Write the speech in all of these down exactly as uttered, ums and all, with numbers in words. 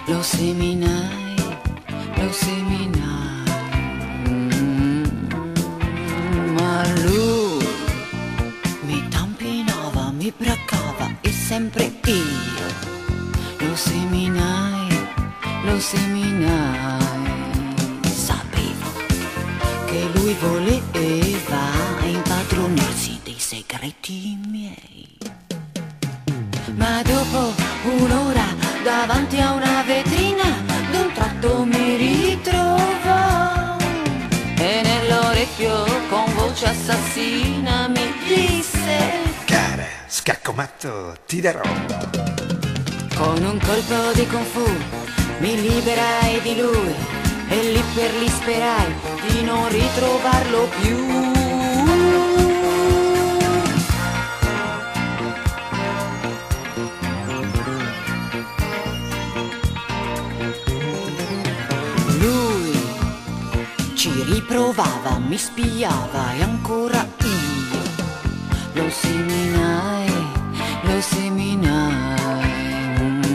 lo seminai, lo seminai, mm, ma lui mi tampinava, mi braccava e sempre io lo seminai, lo seminai. Sapevo che lui voleva impadronirsi dei segreti miei. Ma dopo un'ora davanti a una vetrina d'un tratto mi ritrovò e nell'orecchio con voce assassina mi disse: cara, scacco matto ti darò. Con un colpo di kung fu mi liberai di lui e lì per lì sperai di non ritrovarlo più. Lui ci riprovava, mi spiava e ancora io lo seminai, lo seminai,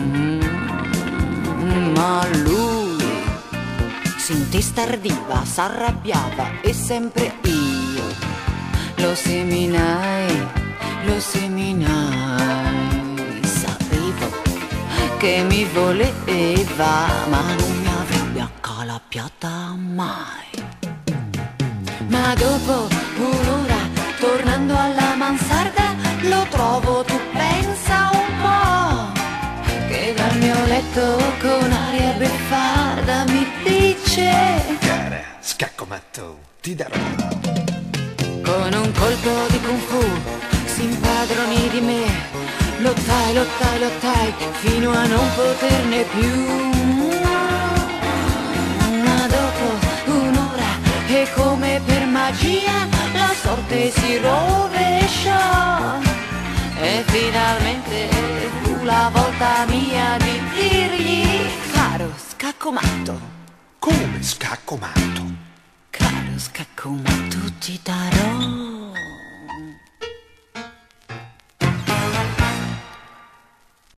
mm, ma lui si intestardiva, s'arrabbiava e sempre io lo seminai, lo seminai. Sapevo che mi voleva, ma non mi avrebbe accalappiata mai. Ma dopo un'ora, tornando alla mansarda, lo trovo, tu pensa un po', che dal mio letto con aria beffarda mi dice: cara, scacco matto ti darò. Con un colpo di kung fu si impadronì di me, lottai, lottai, lottai fino a non poterne più. Ma dopo un'ora e come per magia la sorte si rovesciò e finalmente fu la volta mia di dirgli: caro scacco matto, Come scacco matto? caro scacco matto ti darò.